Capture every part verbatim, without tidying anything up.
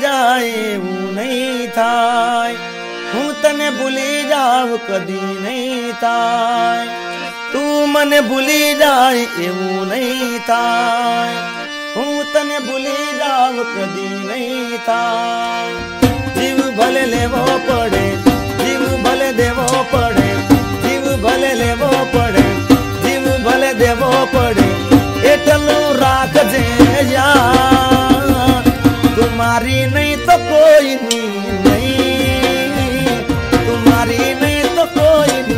जाए एवं नहीं थाय, हूँ तने भूली जाव कदी नहीं थाय, तू मने भूली जाए एवं नहीं थाय, हूँ तने भूली जाव कदी नहीं थाय। जीव भले लेवो पड़े, जीव भले देवो पड़े, जीव भले लेवो पड़े, जीव भले देवो पड़े, एटलू राख जे यार, तुम्हारी नहीं तो कोई नहीं, तुम्हारी नहीं तो कोई नहीं।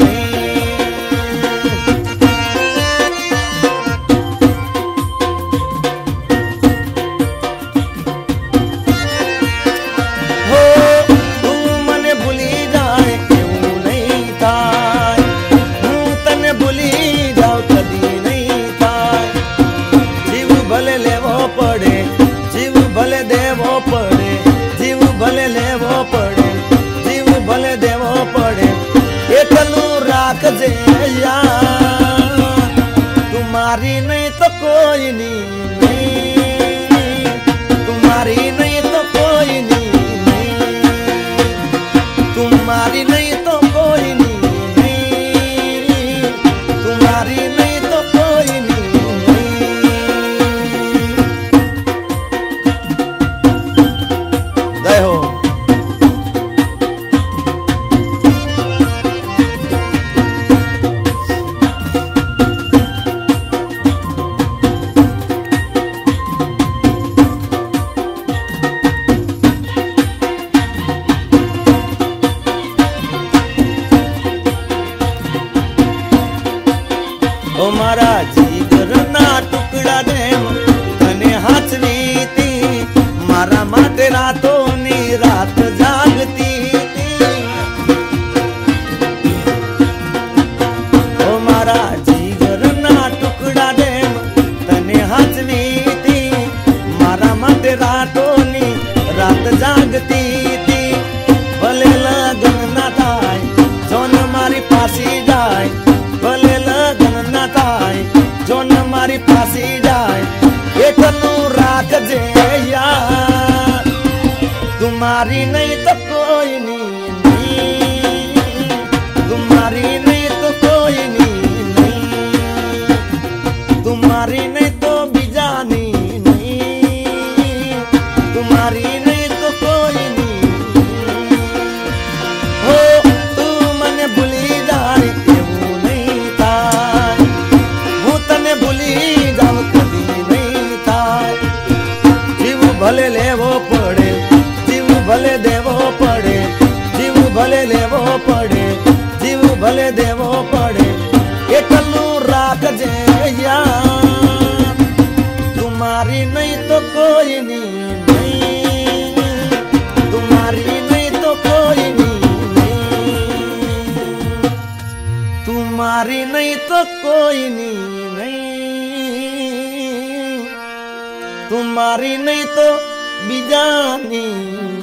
भले लेवो पड़े, जीव भले देवो पड़े, एटलू राख जे यार, तुम्हारी नहीं तो कोई नहीं, तुम्हारी नहीं तो कोई नहीं, तुम्हारी नहीं तो कोई नहीं, तुम्हारी नहीं तो कोई नहीं। ओ मारा जीगर ना टुकड़ा देम तने हाचवी थी, मारा माटे रातो नी रात जागती थी। ओ मारा जीगर ना टुकड़ा देम तने हाचवी थी, मारा माटे रातो नी रात जागती थी। भले लगन ना थाय जोन मारी पासी जाए, भले लगन ना थाय जोन मारी फांसी जाए, एटलू राख जे यार, तुम्हारी नहीं तो कोई नहीं, तुम्हारी नहीं तो कोई नहीं, तुम्हारी नहीं तो बिजानी नहीं, तुम्हारी नहीं तो कोई नहीं। हो तू मने भूली जाए एवं नहीं थाय, हूँ तने भूली जाव कदी नहीं थाय। जीव भले लेवो पड़े, जीव भले देवो पड़े, जीव भले लेवो पड़े, जीव भले देवो पड़े, एटलू राख जे यार, तुम्हारी नहीं तो कोई नहीं, तुम्हारी नहीं तो कोई नहीं, तुम्हारी नहीं तो कोई नहीं, तुम्हारी नहीं तो बिजानी।